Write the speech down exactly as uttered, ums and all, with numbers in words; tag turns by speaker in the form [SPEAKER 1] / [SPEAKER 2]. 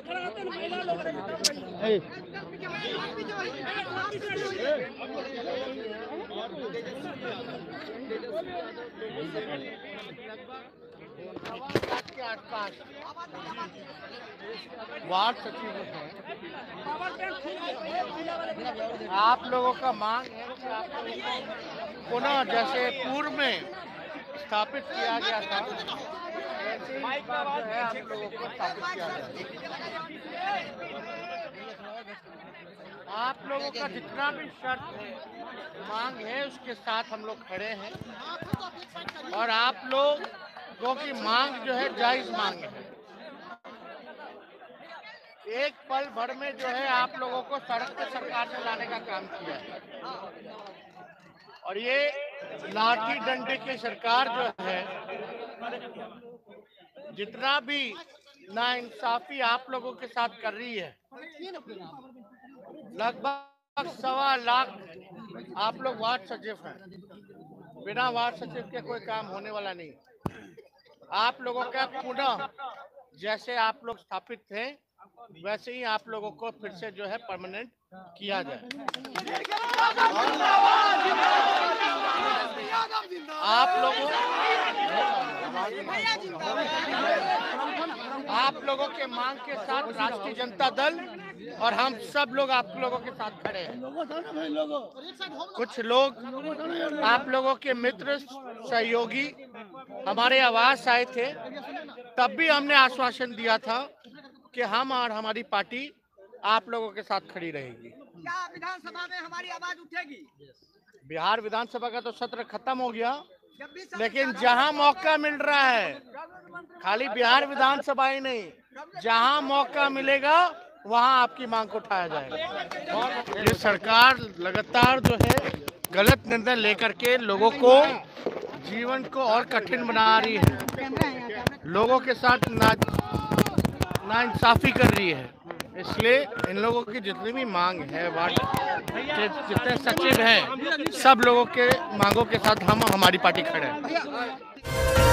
[SPEAKER 1] के आसपास वार्ड सचिव हैं। आप लोगों का मांग है कि आप पुनः जैसे पूर्व में स्थापित किया गया था वैसे ही इस बार जो है आप लोगों को स्थापित किया जाए। आप लोगों का जितना भी शर्त मांग है उसके साथ हम लोग खड़े हैं और आप लोगों की मांग जो है जायज मांग है। एक पल भर में जो है आप लोगों को सड़क पे सरकार ने लाने का काम किया है और ये लाठी डंडे की सरकार जो है जितना भी नाइंसाफी आप लोगों के साथ कर रही है, लगभग सवा लाख आप लोग वार्ड सचिव हैं। बिना वार्ड सचिव के कोई काम होने वाला नहीं। आप लोगों का पुनः जैसे आप लोग स्थापित थे वैसे ही आप लोगों को फिर से जो है परमानेंट किया जाए। आप लोगों आप लोगों के मांग के साथ राष्ट्रीय जनता दल और हम सब लोग आप लोगों के साथ खड़े हैं। कुछ लोग आप लोगों के मित्र सहयोगी हमारे आवास आए थे, तब भी हमने आश्वासन दिया था कि हम और हमारी पार्टी आप लोगों के साथ खड़ी रहेगी।
[SPEAKER 2] क्या विधानसभा में हमारी आवाज उठेगी?
[SPEAKER 1] बिहार विधानसभा का तो सत्र खत्म हो गया, लेकिन जहां मौका मिल रहा है, खाली बिहार विधानसभा ही नहीं, जहां मौका मिलेगा वहां आपकी मांग को उठाया जाएगा। ये सरकार लगातार जो है गलत निर्णय लेकर के लोगों को जीवन को और कठिन बना रही है, लोगों के साथ ना नाइंसाफी कर रही है। इसलिए इन लोगों की जितनी भी मांग है, वार्ड के जितने सचिव हैं, सब लोगों के मांगों के साथ हम हमारी पार्टी खड़े हैं।